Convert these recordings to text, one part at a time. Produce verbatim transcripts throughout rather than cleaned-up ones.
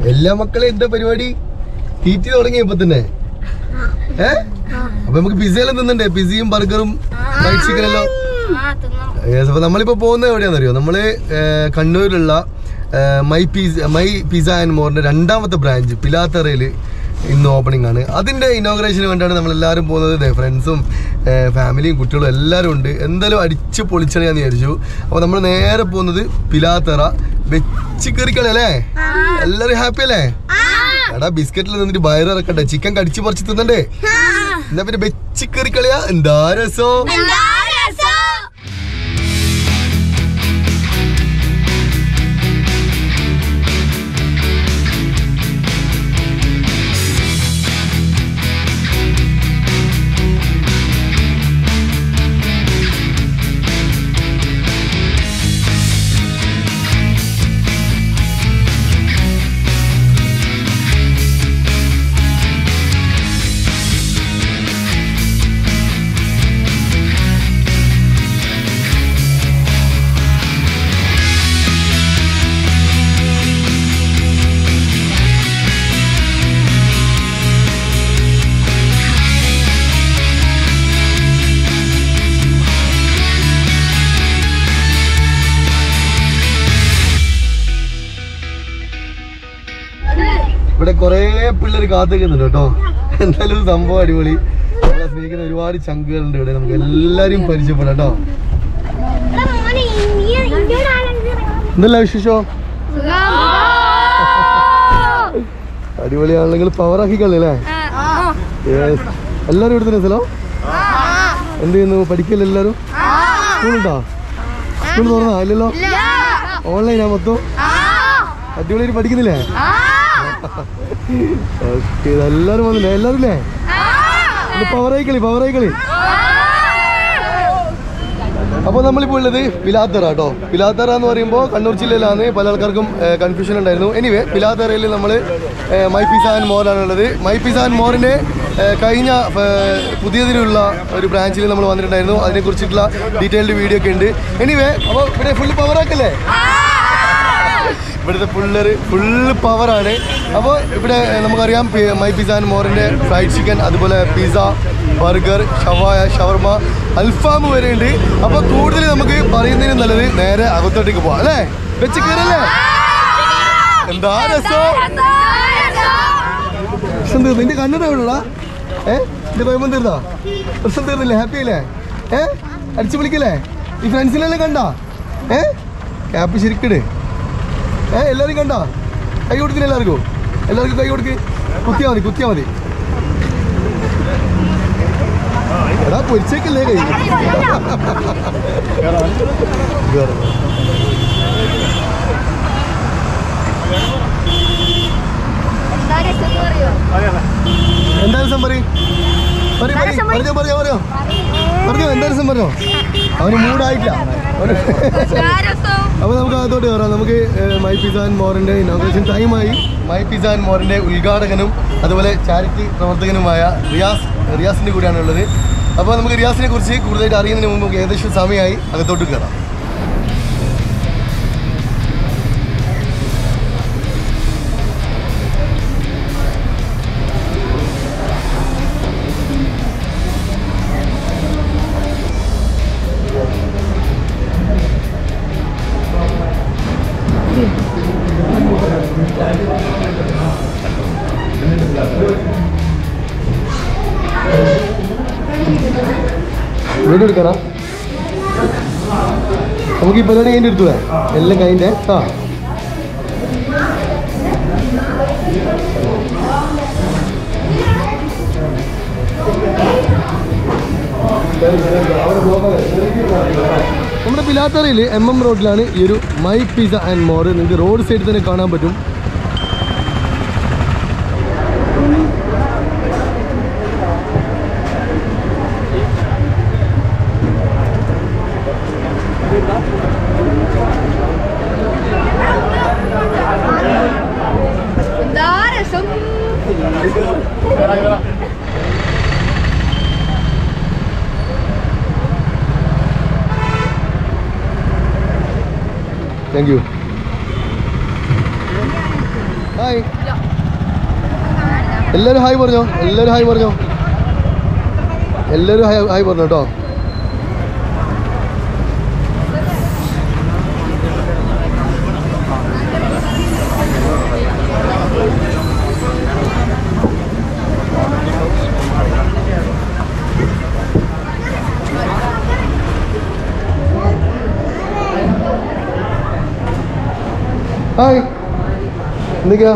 എല്ലാ മക്കളെ എന്താ പരിപാടി? തീറ്റി തുടങ്ങി ഇപ്പൊ തന്നെ. ഏഹ് അപ്പൊ നമുക്ക് പിസയെല്ലാം തിന്നണ്ടേ? പിസയും ബർഗറും ഫ്രൈഡ് ചിക്കനെല്ലാം. അപ്പൊ നമ്മളിപ്പോ പോകുന്നത് എവിടെയാണെന്നറിയോ? നമ്മള് കണ്ണൂരിലുള്ള my pizza my pizza and മോറിന്റെ രണ്ടാമത്തെ ബ്രാഞ്ച് പിലാത്തറയില് ഇന്ന് ഓപ്പണിംഗ് ആണ്. അതിന്റെ ഇനോഗ്രേഷന് വേണ്ടിയാണ് നമ്മളെല്ലാവരും പോകുന്നത്. ഫ്രണ്ട്സും ഫാമിലിയും കുട്ടികളും എല്ലാവരും ഉണ്ട്. എന്തായാലും അടിച്ച് പൊളിച്ചണിയാന്ന് വിചാരിച്ചു. അപ്പോൾ നമ്മൾ നേരെ പോകുന്നത് പിലാത്തറ വെച്ച് കയറിക്കളി അല്ലേ? എല്ലാവരും ഹാപ്പി അല്ലേ? എടാ ബിസ്ക്കറ്റിൽ നിന്നിട്ട് വയറിറക്കണ്ടേ? ചിക്കൻ കടിച്ചു പറിച്ച് തിന്നണ്ടേ? എന്നാ പിന്നെ വെച്ച് കയറിക്കളിയാ. എന്താ രസം! ഇവിടെ കൊറേ പിള്ളേർ കാത്തിക്കുന്നുണ്ട് കേട്ടോ. എന്തായാലും സംഭവം അടിപൊളി. നമ്മളെ സ്നേഹിക്കുന്ന ഒരുപാട് ചങ്കുകളുണ്ട് ഇവിടെ. നമുക്ക് എല്ലാരും പരിചയപ്പെടാം കേട്ടോ. എന്തല്ല വിശേഷോ? അടിപൊളിയാണെങ്കിൽ പവർ ആക്കിക്കളല്ലേ? എല്ലാരും ഇവിടെ തന്നെ സ്ഥലം. എന്ത് ചെയ്യുന്നു? പഠിക്കല്ലോ എല്ലാരും? സ്കൂളുണ്ടോ? സ്കൂൾ തുറന്നാ? ഇല്ലല്ലോ. ഓൺലൈനാ മൊത്തം? അടിപൊളിയായിട്ട് പഠിക്കുന്നില്ലേ? ഓക്കെ, എല്ലാരും വന്നില്ലേ? എല്ലാരും ഇല്ലേ? പവറായിക്കളി പവറായിക്കളി. അപ്പോൾ നമ്മളിപ്പോൾ ഉള്ളത് പിലാത്തറ കേട്ടോ. പിലാത്തറ എന്ന് പറയുമ്പോൾ കണ്ണൂർ ജില്ലയിലാണ്. പല ആൾക്കാർക്കും കൺഫ്യൂഷൻ ഉണ്ടായിരുന്നു. എനിവേ പിലാത്തറയിൽ നമ്മൾ മൈ പിസ ആൻഡ് മോറാണുള്ളത്. മൈ പിസ ആൻഡ് മോറിൻ്റെ കഴിഞ്ഞ പുതിയതിലുള്ള ഒരു ബ്രാഞ്ചിൽ നമ്മൾ വന്നിട്ടുണ്ടായിരുന്നു. അതിനെക്കുറിച്ചിട്ടുള്ള ഡീറ്റെയിൽഡ് വീഡിയോ ഒക്കെ ഉണ്ട്. എനിവേ അപ്പോൾ ഇവിടെ ഫുള്ള് പവറാക്കല്ലേ? ഇവിടുത്തെ പിള്ളേർ ഫുള്ള് പവറാണ്. അപ്പോൾ ഇവിടെ നമുക്കറിയാം മൈ പിസ ആൻഡ് മോറിൻ്റെ ഫ്രൈഡ് ചിക്കൻ, അതുപോലെ പിസ്സ, ബർഗർ, ഷവായ, ഷവർമ, അൽഫാം വരെ ഉണ്ട്. അപ്പോൾ കൂടുതൽ നമുക്ക് പറയുന്നതിന് നല്ലത് നേരെ അകത്തോട്ടേക്ക് പോവാം അല്ലേ? വെച്ച് കയറല്ലേ? എന്താ രസം! പ്രശ്നം തീർന്നു. നിന്റെ കണ്ണട എവിടെയുള്ള ഏഹ് എന്റെ കുഴപ്പം തീർന്നോ? പ്രശ്നം തീർന്നില്ലേ? ഹാപ്പി അല്ലേ? ഏഹ് അടിച്ചു വിളിക്കല്ലേ? ഈ ഫ്രണ്ട്സിനെല്ലാം കണ്ടാ? ഏഹ് ക്യാപ്പ് ശരിക്കിട്. ഏഹ് എല്ലാവരും കണ്ടോ? കൈ കൊടുക്കില്ല എല്ലാവർക്കും? എല്ലാവർക്കും കൈ കൊടുക്ക്. കുത്തിയാ മതി കുത്തിയാ മതി. എടാ പൊരിച്ചേക്കല്ലേ കൈ? എന്താ രസം പറയും? പറഞ്ഞോ പറഞ്ഞോ പറഞ്ഞോ പറഞ്ഞോ എന്താ രസം പറഞ്ഞോ? അവന് മൂടായിട്ടില്ല. അപ്പോൾ നമുക്ക് അകത്തോട്ട് കയറാം. നമുക്ക് മൈ പിസ ആൻഡ് മോറിൻ്റെ ഇനോഗ്രേഷൻ ടൈമായി. മൈ പിസ ആൻഡ് മോറിൻ്റെ ഉദ്ഘാടകനും അതുപോലെ ചാരിറ്റി പ്രവർത്തകനുമായ റിയാസ് റിയാസിൻ്റെ കൂടെയാണ് ഉള്ളത്. അപ്പോൾ നമുക്ക് റിയാസിനെ കുറിച്ച് കൂടുതലായിട്ട് അറിയുന്നതിന് മുമ്പ് ഏകദേശം സമയമായി. അകത്തോട്ട് കയറാം. വീഡിയോ എടുക്കാനാ? നമുക്ക് ഈ പരിപാടി കഴിഞ്ഞിട്ട് എടുത്തൂടെ? എല്ലാം കഴിഞ്ഞേ. ആ നമ്മുടെ പിലാത്തറയിൽ എം എം റോഡിലാണ് ഈ ഒരു മൈ പിസ ആൻഡ് മോർ. നിങ്ങൾക്ക് റോഡ് സൈഡിൽ തന്നെ കാണാൻ പറ്റും. Thank you. ഹായ് എല്ലാവരും ഹായ് പറഞ്ഞോ എല്ലാവരും ഹായ് പറഞ്ഞോ എല്ലാവരും ഹായ് ഹായ് പറഞ്ഞോ കേട്ടോ. ഹായ് എന്തൊക്കെയാ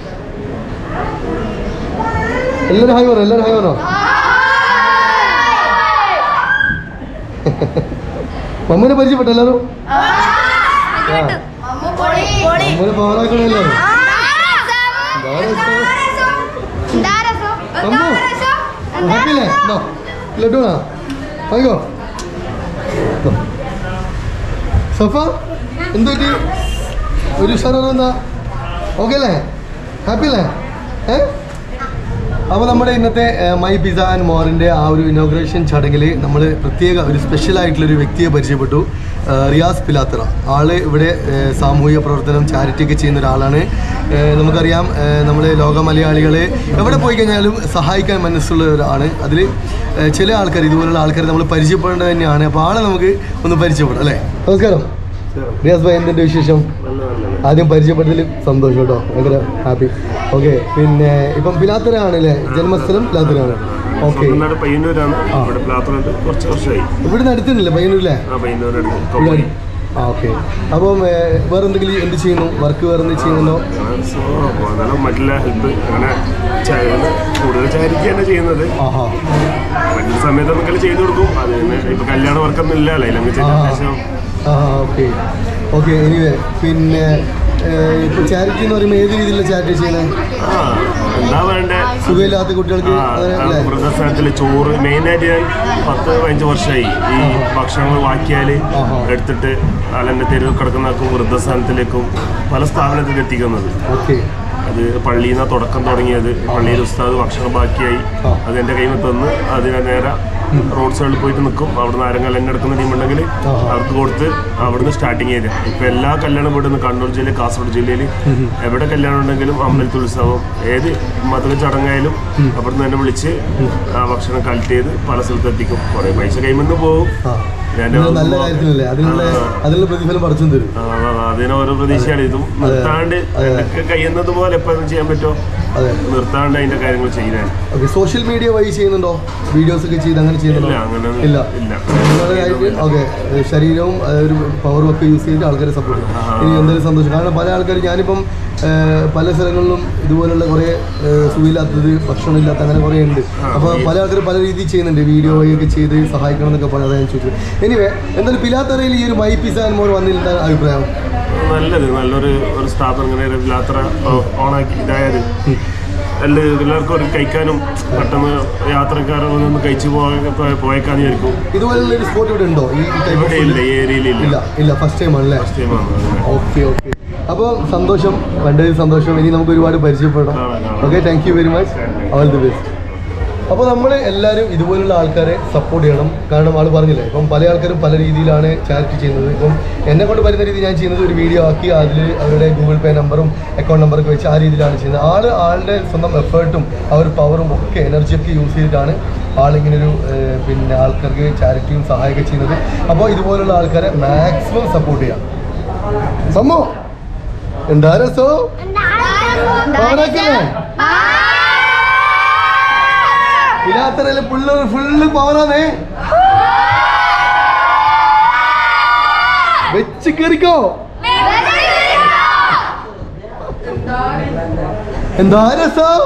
എല്ലാവരും ഹായ് പറഞ്ഞോ എല്ലാവരും ഹായ് പറഞ്ഞോ. മമ്മൂനെ പരിചയപ്പെട്ട എല്ലാവരും മമ്മൂനെ പവറാക്കണ എല്ലാവരും. ഹാപ്പിയല്ലേ ലഡുണാ വാങ്ങിക്കോ. സഫ എന്ത് പറ്റി ഒരു ഉഷാറോ എന്താ ഓക്കെ അല്ലേ ഹാപ്പി അല്ലേ ഏ. അപ്പോൾ നമ്മുടെ ഇന്നത്തെ മൈ പിസ്സ ആൻഡ് മോറിൻ്റെ ആ ഒരു ഇനോഗ്രേഷൻ ചടങ്ങിൽ നമ്മൾ പ്രത്യേക ഒരു സ്പെഷ്യലായിട്ടുള്ളൊരു വ്യക്തിയെ പരിചയപ്പെട്ടു. റിയാസ് പിലാത്തറ ആൾ ഇവിടെ സാമൂഹിക പ്രവർത്തനം ചാരിറ്റി ഒക്കെ ചെയ്യുന്ന ഒരാളാണ്. നമുക്കറിയാം നമ്മൾ ലോക മലയാളികളെ എവിടെ പോയി കഴിഞ്ഞാലും സഹായിക്കാൻ മനസ്സുള്ള ഒരാളാണ്. അതിൽ ചില ആൾക്കാർ ഇതുപോലുള്ള ആൾക്കാർ നമ്മൾ പരിചയപ്പെടേണ്ടത് തന്നെയാണ്. അപ്പോൾ ആളെ നമുക്ക് ഒന്ന് പരിചയപ്പെടാം അല്ലേ. നമസ്കാരം റിയാസ് ഭായ് എന്തിൻ്റെ വിശേഷം? ആദ്യം പരിചയപ്പെട്ടതിൽ സന്തോഷം കേട്ടോ ഭയങ്കര ഹാപ്പി. ഓക്കെ പിന്നെ ഇപ്പം പിലാത്തറ ആണല്ലേ ജന്മസ്ഥലം പിലാത്തറയാണ്. ഓക്കെ ഇവിടുന്ന് അടുത്തുണ്ടല്ലേ പയ്യന്നൂരില്ലേ? ആ ഓക്കെ. അപ്പം വേറെ എന്തെങ്കിലും എന്ത് ചെയ്യുന്നു വർക്ക് വേറെ എന്ത് ചെയ്യുന്നുണ്ടോ? മറ്റുള്ള ഹെൽപ്പ് അങ്ങനെ കൂടുതൽ ചാരിറ്റി തന്നെ ചെയ്യുന്നത്. ആഹാ മറ്റൊരു സമയത്ത് നമുക്ക് ചെയ്തു കൊടുക്കും. അത് ഇപ്പൊ കല്യാണ വർക്കൊന്നും ഇല്ല അല്ലേ. ആ ഓക്കെ ഓക്കെ. എനിവേ പിന്നെ ഇപ്പോൾ ചാരിറ്റി എന്ന് പറയുമ്പോൾ ഏത് രീതിയിലുള്ള ചാരിറ്റി ചെയ്യണേ? എന്താ വേണ്ടേ സുഖമില്ലാത്ത കുട്ടികൾക്ക് വൃദ്ധസ്ഥാനത്തിൽ ചോറ് മെയിനായിട്ട് ഞാൻ പത്ത് പതിനഞ്ച് വർഷമായി ഈ ഭക്ഷണങ്ങൾ വാക്കിയാൽ എടുത്തിട്ട് അല്ലെൻ്റെ തെരുവ് കിടക്കുന്നവർക്കും വൃദ്ധസ്ഥാനത്തിലേക്കും പല സ്ഥാപനത്തിലേക്ക് എത്തിക്കുന്നത്. ഓക്കെ അത് പള്ളിയിൽ നിന്നാണ് തുടക്കം തുടങ്ങിയത്. പള്ളിയിൽ ഉസ്താദ് ഭക്ഷണം ബാക്കിയായി അത് എൻ്റെ കയ്യിൽ നിന്ന് തന്ന് അതിനെ നേരെ റോഡ് സൈഡിൽ പോയിട്ട് നിൽക്കും. അവിടുന്ന് ആരെങ്കിലും എന്നെ എടുക്കുന്ന ടീമുണ്ടെങ്കിൽ അവർക്ക് കൊടുത്ത് അവിടുന്ന് സ്റ്റാർട്ടിങ് ചെയ്ത് ഇപ്പം എല്ലാ കല്യാണം വീടുന്ന് കണ്ണൂർ ജില്ലയിൽ കാസർഗോഡ് ജില്ലയിൽ എവിടെ കല്യാണം ഉണ്ടെങ്കിലും അമ്പലത്തിൽ ഉത്സവം ഏത് മത ചടങ്ങായാലും അവിടുന്ന് തന്നെ വിളിച്ച് ആ ഭക്ഷണം കളക്ട് ചെയ്ത് പല സ്ഥലത്ത് എത്തിക്കും. കുറേ പൈസ കൈമിൽ നിന്ന് പോകും. അതിന് ഓരോ പ്രതീക്ഷയാണ്. ഇതും നിർത്താണ്ട് എനിക്ക് കഴിയുന്നത് പോലെ എപ്പോഴും ചെയ്യാൻ പറ്റുമോ നിർത്താണ്ട് അതിന്റെ കാര്യങ്ങൾ ചെയ്യാൻ. സോഷ്യൽ മീഡിയ വഴി ചെയ്യുന്നുണ്ടോ? വീഡിയോസ് ഒക്കെ ചെയ്ത് അങ്ങനെ ചെയ്യുന്നുണ്ടോ? അങ്ങനെ ഇല്ല ഇല്ല. ഓക്കെ ശരീരവും ഒരു പവറും ഒക്കെ യൂസ് ചെയ്ത് ആൾക്കാരെ സപ്പോർട്ട് ചെയ്യും. ഇനി എന്തെങ്കിലും സന്തോഷം. കാരണം പല ആൾക്കാർ ഞാനിപ്പം പല സ്ഥലങ്ങളിലും ഇതുപോലുള്ള കുറേ സുഖമില്ലാത്തത് ഭക്ഷണമില്ലാത്ത അങ്ങനെ കുറേ ഉണ്ട്. അപ്പോൾ പല ആൾക്കാർ പല രീതിയിൽ ചെയ്യുന്നുണ്ട്. വീഡിയോ വഴിയൊക്കെ ചെയ്ത് സഹായിക്കണം എന്നൊക്കെ പറഞ്ഞത് ഞാൻ ചോദിച്ചു. എനിവേ എന്തായാലും പിലാത്തറയിൽ ഈ ഒരു മൈ പിസ്സ ആൻഡ് മോർ വന്നതിൽ എന്താണ് അഭിപ്രായം? നല്ലത് നല്ലൊരു ഒരു സ്ഥാപനം ഇങ്ങനെ പിലാത്തറ ഓണാക്കി ഇതായത് എല്ലാ എല്ലാവർക്കും ഒരു കഴിക്കാനും പെട്ടെന്ന് യാത്രക്കാർ ഒന്ന് കഴിച്ചു പോയ പോയേക്കാന്ന് വിചാരിക്കും. ഇതുപോലുള്ള ഒരു സ്പോട്ട് ഇവിടെ ഉണ്ടോ? ഇവിടെ ഇല്ല ഈ ഏരിയയിൽ ഇല്ല ഇല്ല ഫസ്റ്റ് ടൈം ആണല്ലേ? ഫസ്റ്റ് ടൈം ആണ്. Okay okay. അപ്പോൾ സന്തോഷം കണ്ടതിൽ സന്തോഷം. ഇനി നമുക്ക് ഒരുപാട് പരിചയപ്പെടാം. Okay thank you very much. All the best. അപ്പോൾ നമ്മൾ എല്ലാവരും ഇതുപോലുള്ള ആൾക്കാരെ സപ്പോർട്ട് ചെയ്യണം. കാരണം ആൾ പറഞ്ഞില്ലേ ഇപ്പം പല ആൾക്കാരും പല രീതിയിലാണ് ചാരിറ്റി ചെയ്യുന്നത്. ഇപ്പം എന്നെ കൊണ്ട് വരുന്ന രീതി ഞാൻ ചെയ്യുന്നത് ഒരു വീഡിയോ ആക്കി അതിൽ അവരുടെ ഗൂഗിൾ പേ നമ്പറും അക്കൗണ്ട് നമ്പറൊക്കെ വെച്ച് ആ രീതിയിലാണ് ചെയ്യുന്നത്. ആൾ ആളുടെ സ്വന്തം എഫേർട്ടും ആ ഒരു പവറും ഒക്കെ എനർജിയൊക്കെ യൂസ് ചെയ്തിട്ടാണ് ആളിങ്ങനൊരു പിന്നെ ആൾക്കാർക്ക് ചാരിറ്റിയും സഹായമൊക്കെ ചെയ്യുന്നത്. അപ്പോൾ ഇതുപോലുള്ള ആൾക്കാരെ മാക്സിമം സപ്പോർട്ട് ചെയ്യാം. സമ്മോ എന്താ രസോ പവറാക്കല്ലേ? പിലാത്തറയിലെ ഫുള്ള് ഫുള്ള് പവറാണേ. വെച്ച് കയറിക്കോ. എന്താ രസം.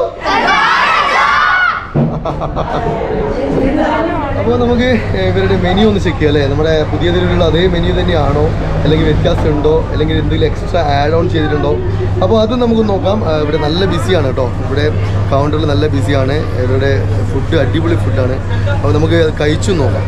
അപ്പോൾ നമുക്ക് ഇവരുടെ മെനു ഒന്ന് ചെക്ക് ചെയ്യാം അല്ലേ? നമ്മുടെ പുതിയ ഇതിലുള്ള അതേ മെനു തന്നെയാണോ അല്ലെങ്കിൽ വ്യത്യാസം ഉണ്ടോ അല്ലെങ്കിൽ എന്തെങ്കിലും എക്സ്ട്രാ ആഡ് ഓൺ ചെയ്തിട്ടുണ്ടോ? അപ്പോൾ അതും നമുക്ക് നോക്കാം. ഇവിടെ നല്ല ബിസിയാണ് കേട്ടോ. ഇവിടെ കൗണ്ടറിൽ നല്ല ബിസിയാണ്. ഇവരുടെ ഫുഡ് അടിപൊളി ഫുഡാണ്. അപ്പോൾ നമുക്ക് കഴിച്ചു നോക്കാം.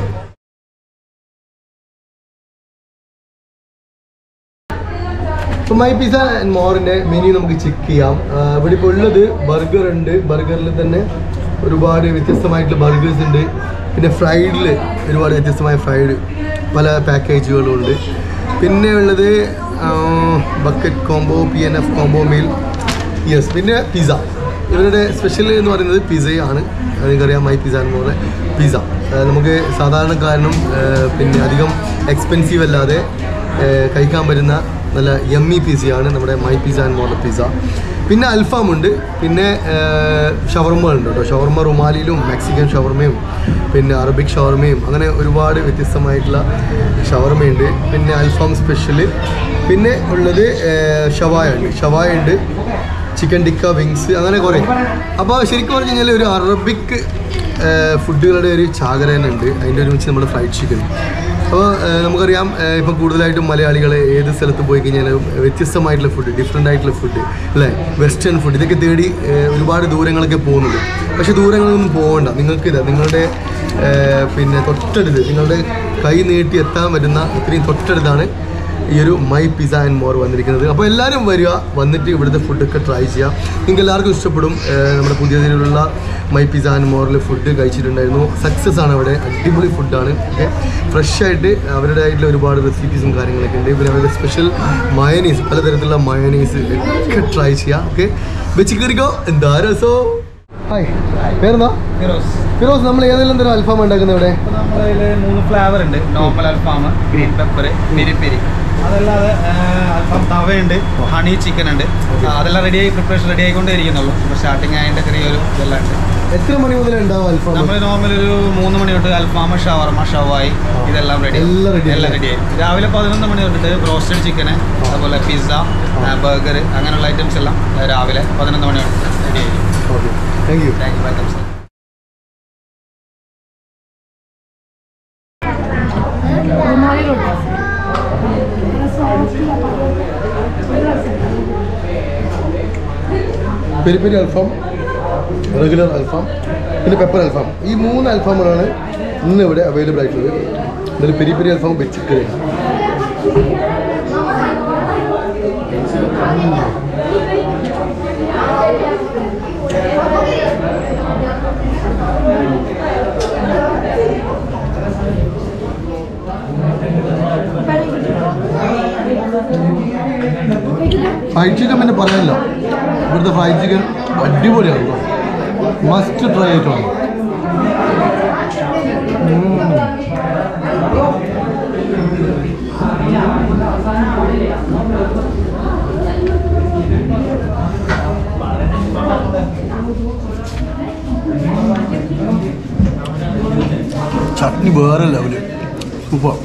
ഇപ്പോൾ മൈ പിസ്സ ആൻഡ് മോറിൻ്റെ മെനു നമുക്ക് ചെക്ക് ചെയ്യാം. ഇവിടെ ഇപ്പോൾ ഉള്ളത് ബർഗർ ഉണ്ട്. ബർഗറിൽ തന്നെ ഒരുപാട് വ്യത്യസ്തമായിട്ടുള്ള ബർഗേഴ്സ് ഉണ്ട്. പിന്നെ ഫ്രൈഡിൽ ഒരുപാട് വ്യത്യസ്തമായ ഫ്രൈഡ് പല പാക്കേജുകളും ഉണ്ട്. പിന്നെ ഉള്ളത് bucket combo, P N F combo meal, yes. പിന്നെ പിസ്സ, ഇവരുടെ സ്പെഷ്യൽ എന്ന് പറയുന്നത് പിസ്സയാണ്. നിങ്ങൾക്കറിയാം മൈ പിസ്സ എന്ന് പോലെ പിസ്സ നമുക്ക് സാധാരണക്കാരനും പിന്നെ അധികം എക്സ്പെൻസീവ് അല്ലാതെ കഴിക്കാൻ പറ്റുന്ന നല്ല യമ്മി പിസ്സയാണ് നമ്മുടെ my pizza and more pizza. പിന്നെ അൽഫാമുണ്ട്, പിന്നെ ഷവർമ ഉണ്ട് കേട്ടോ. ഷവർമ റുമാലിയിലും മെക്സിക്കൻ ഷവർമയും പിന്നെ അറബിക് ഷവർമയും അങ്ങനെ ഒരുപാട് വ്യത്യസ്തമായിട്ടുള്ള ഷവർമയുണ്ട്. പിന്നെ അൽഫാം സ്പെഷ്യൽ, പിന്നെ ഉള്ളത് ഷവായ ഉണ്ട്, ഷവായ ഉണ്ട്, ചിക്കൻ ടിക്ക, വിങ്സ്, അങ്ങനെ കുറേ. അപ്പോൾ ശരിക്കും പറഞ്ഞു കഴിഞ്ഞാൽ ഒരു അറബിക് ഫുഡുകളുടെ ഒരു ചാകര തന്നെ ഉണ്ട്. അതിൻ്റെ ഒരുമിച്ച് നമ്മുടെ ഫ്രൈഡ് ചിക്കൻ. അപ്പോൾ നമുക്കറിയാം ഇപ്പം കൂടുതലായിട്ടും മലയാളികൾ ഏത് സ്ഥലത്ത് പോയി കഴിഞ്ഞാലും വ്യത്യസ്തമായിട്ടുള്ള ഫുഡ്, ഡിഫറെൻ്റ് ആയിട്ടുള്ള ഫുഡ് അല്ലേ, വെസ്റ്റേൺ ഫുഡ്, ഇതൊക്കെ തേടി ഒരുപാട് ദൂരങ്ങളൊക്കെ പോകുന്നുണ്ട്. പക്ഷേ ദൂരങ്ങളൊന്നും പോകണ്ട, നിങ്ങൾക്ക് ഇതാ നിങ്ങളുടെ പിന്നെ തൊട്ടടുത്ത്, നിങ്ങളുടെ കൈ നീട്ടി എത്താൻ പറ്റുന്ന ഇത്രയും തൊട്ടടുത്താണ് ഈ ഒരു മൈ പിസ്സ ആൻഡ് മോർ വന്നിരിക്കുന്നത്. അപ്പോൾ എല്ലാവരും വരിക, വന്നിട്ട് ഇവിടുത്തെ ഫുഡൊക്കെ ട്രൈ ചെയ്യുക. നിങ്ങൾക്ക് എല്ലാവർക്കും ഇഷ്ടപ്പെടും. നമ്മുടെ പുതിയ രീതിയിലുള്ള മൈ പിസ്സ ആൻഡ് മോറിൽ ഫുഡ് കഴിച്ചിട്ടുണ്ടായിരുന്നു. സക്സസ് ആണ് അവിടെ, അടിപൊളി ഫുഡാണ്. ഓക്കെ, ഫ്രഷ് ആയിട്ട് അവരുടെ ആയിട്ടുള്ള ഒരുപാട് റെസിപ്പീസും കാര്യങ്ങളൊക്കെ ഉണ്ട്. പിന്നെ അവരുടെ സ്പെഷ്യൽ മയനീസ്, പലതരത്തിലുള്ള മയനീസ് ഒക്കെ ട്രൈ ചെയ്യുക. ഓക്കെ, വെച്ച് കയറിക്കോ. എന്താ രസോ. ഹായ്, പേരെന്താ? ഫിറോസ്. ഫിറോസ്, നമ്മൾ ഏതെല്ലാം തരം അൽഫാം ഉണ്ടാക്കുന്നത് ഇവിടെ? നമ്മളതിൽ മൂന്ന് ഫ്ലേവർ ഉണ്ട്. നോർമൽ അൽഫാം, ഗ്രീൻ പെപ്പർ, പെരി പെരി. അതല്ലാതെ അൽഫാം തവയുണ്ട്, ഹണി ചിക്കൻ ഉണ്ട്. അതെല്ലാം റെഡിയായി, പ്രിപ്പറേഷൻ റെഡി ആയിക്കൊണ്ടേ ഇരിക്കുന്നുള്ളൂ. ഇപ്പോൾ സ്റ്റാർട്ടിങ് അതിൻ്റെ ചെറിയൊരു ഇതെല്ലാം ഉണ്ട്. എത്ര മണി മുതൽ ഉണ്ടാവും അൽഫാം? നമ്മൾ നോർമൽ ഒരു മൂന്ന് മണി തൊട്ട് അൽഫാം, ഷവർമ, ഷവായി ഇതെല്ലാം റെഡി എല്ലാം റെഡിയായി. രാവിലെ പതിനൊന്ന് മണി തൊട്ടിട്ട് റോസ്റ്റഡ് ചിക്കന്, അതുപോലെ പിസ്സ, ബർഗർ, അങ്ങനെയുള്ള ഐറ്റംസ് എല്ലാം രാവിലെ പതിനൊന്ന് മണി തൊട്ട് റെഡിയായി. Okay, thank you. Thank you, welcome sir. Peri peri അൽഫാം, റെഗുലർ അൽഫാം, പിന്നെ പെപ്പർ അൽഫാം, ഈ മൂന്ന് അൽഫാമുകളാണ് ഇന്ന് ഇവിടെ അവൈലബിൾ ആയിട്ടുള്ളത്. ഇതിൽ പെരി പെരി അൽഫാം വെച്ചിട്ട് ഫ്രൈഡ് ചിക്കൻ പിന്നെ പറയാനില്ല. ഇവിടുത്തെ ഫ്രൈഡ് ചിക്കൻ അടിപൊളിയാണ്, മസ്റ്റ് ട്രൈ ആയിട്ടാണ്. ചട്നി വേറെ ലെവല്, സൂപ്പർ.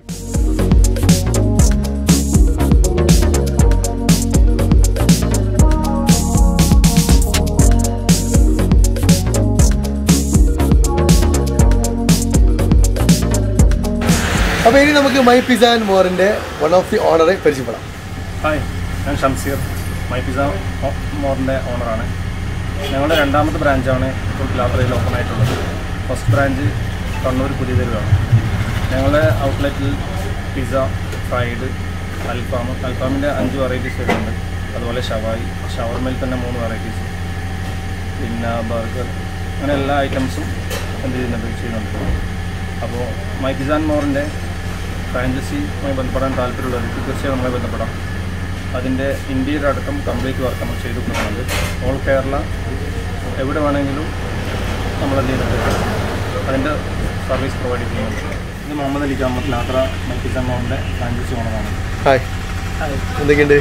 അപ്പോൾ ഇനി നമുക്ക് മൈ പിസ്സ ആൻഡ് മോറിൻ്റെ വൺ ഓഫ് ദി ഓണറെ പരിചയപ്പെടാം. ഹായ്, ഞാൻ ഷംസീർ, മൈ പിസ്സ മോറിൻ്റെ ഓണറാണ്. ഞങ്ങളുടെ രണ്ടാമത്തെ ബ്രാഞ്ചാണ് ഇപ്പോൾ പിലാത്രയിൽ ഓപ്പൺ ആയിട്ടുള്ളത്. ഫസ്റ്റ് ബ്രാഞ്ച് കണ്ണൂർ പുതിയ തെരുവാണ്. ഞങ്ങളുടെ ഔട്ട്ലെറ്റിൽ പിസ്സ, ഫ്രൈഡ്, അൽഫാം, അൽഫാമിൻ്റെ അഞ്ച് വെറൈറ്റീസ് വരുന്നുണ്ട്. അതുപോലെ ഷവായി, ഷവർമയിൽ തന്നെ മൂന്ന് വെറൈറ്റീസ്, പിന്നെ ബർഗർ, അങ്ങനെ എല്ലാ ഐറ്റംസും എന്ത് ചെയ്യുന്നുണ്ട് ചെയ്യുന്നുണ്ട്. അപ്പോൾ മൈ പിസ്സ ആൻഡ് മോറിൻ്റെ ഫ്രാഞ്ചൈസിയുമായി ബന്ധപ്പെടാൻ താല്പര്യമുള്ളവർക്ക് തീർച്ചയായും നമ്മളെ ബന്ധപ്പെടാം. അതിൻ്റെ ഇൻറ്റീരിയർ അടക്കം കംപ്ലീറ്റ് വർക്ക് നമ്മൾ ചെയ്തു കൊടുക്കുന്നുണ്ട്. ഓൾ കേരള എവിടെ വേണമെങ്കിലും നമ്മളെന്ത് ചെയ്യുന്നുണ്ട്, അതിൻ്റെ സർവീസ് പ്രൊവൈഡ് ചെയ്യുന്നുണ്ട്. ഇത് മുഹമ്മദ് അലി ജാമത്ത് ലാത്ര മൈ പിസ്സ ആൻഡ് മോറിൻ്റെ ഫ്രാഞ്ചൈസി ഓണറാണ്. ഹായ്, എന്തൊക്കെയുണ്ട്?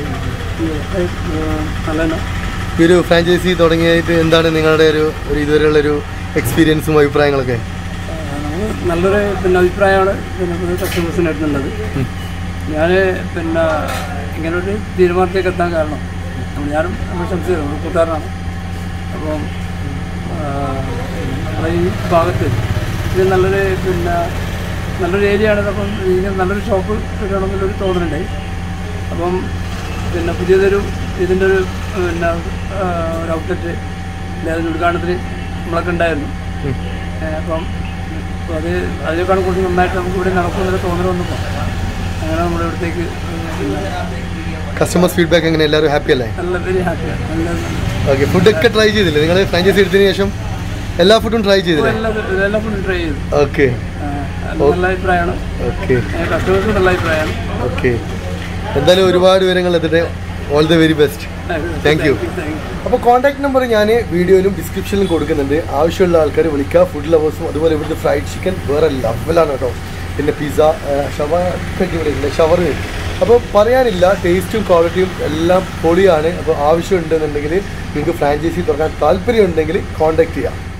നല്ല ഈ ഒരു ഫ്രാഞ്ചൈസി തുടങ്ങിയിട്ട് എന്താണ് നിങ്ങളുടെ ഒരു ഒരു ഇതുവരെയുള്ളൊരു എക്സ്പീരിയൻസും അഭിപ്രായങ്ങളൊക്കെ? നല്ലൊരു പിന്നെ അഭിപ്രായമാണ് പിന്നെ കസ്റ്റമേഴ്സിന് എടുത്തുള്ളത്. ഞാൻ പിന്നെ ഇങ്ങനൊരു തീരുമാനത്തേക്ക് എത്താൻ കാരണം ഞാനും നമ്മൾ സംശയം നമ്മൾ കൂട്ടുകാരനാണ്. അപ്പം നമ്മുടെ ഈ ഭാഗത്ത് ഇത് നല്ലൊരു പിന്നെ നല്ലൊരു ഏരിയ ആണ്. അപ്പം ഇങ്ങനെ നല്ലൊരു ഷോപ്പ് കിട്ടണമെന്നുള്ളൊരു തോന്നലുണ്ടായി. അപ്പം പിന്നെ പുതിയതൊരു ഇതിൻ്റെ ഒരു പിന്നെ ഒരു ഔട്ട്ലെറ്റ് അതിൻ്റെ ഉദ്ഘാടനത്തിന് നമ്മളൊക്കെ ഉണ്ടായിരുന്നു. അപ്പം അപ്പോൾ അത് അതിനേക്കാളും കുറച്ച് നന്നായിട്ട് നമുക്ക് ഇവിടെ നടക്കുമെന്നൊരു തോന്നൽ വന്നപ്പോൾ അങ്ങനെ നമ്മുടെ ഇവിടത്തേക്ക് കസ്റ്റമേഴ്സ് ഫീഡ്ബാക്ക് എങ്ങനെ? എല്ലാവരും ഹാപ്പി അല്ലേ? നല്ല വെരി ഹാപ്പിയാണ്. നല്ല ഓക്കെ, ഫുഡൊക്കെ ട്രൈ ചെയ്തില്ലേ നിങ്ങൾ? ഫ്രാഞ്ചൈസി എടുത്തതിന് ശേഷം എല്ലാ ഫുഡും ട്രൈ ചെയ്തില്ലേ? എല്ലാ ഫുഡും ട്രൈ ചെയ്തു. ഓക്കെ, നല്ല അഭിപ്രായമാണ്. ഓക്കെ, കസ്റ്റമേഴ്സ് നല്ല അഭിപ്രായമാണ്. ഓക്കെ. എന്തായാലും ഒരുപാട് വിവരങ്ങൾ എത്തട്ടെ. All the very best. Thank you. അപ്പോൾ കോൺടാക്ട് നമ്പർ ഞാൻ വീഡിയോയിലും ഡിസ്ക്രിപ്ഷനിലും കൊടുക്കുന്നുണ്ട്. ആവശ്യമുള്ള ആൾക്കാർ വിളിക്കുക. ഫുഡ് ലവേഴ്സും അതുപോലെ ഇവിടുത്തെ ഫ്രൈഡ് ചിക്കൻ വേറെ ലെവലാണ് കേട്ടോ. പിന്നെ പിസ്സ, ഷവർമയൊക്കെ ഇവിടെ ഉണ്ട്, ഷവർമ. അപ്പോൾ പറയാനില്ല, ടേസ്റ്റും ക്വാളിറ്റിയും എല്ലാം പൊളിയാണ്. അപ്പോൾ ആവശ്യമുണ്ടെന്നുണ്ടെങ്കിൽ നിങ്ങൾക്ക് ഫ്രാഞ്ചൈസി തുറക്കാൻ താല്പര്യം ഉണ്ടെങ്കിൽ കോൺടാക്ട് ചെയ്യാം.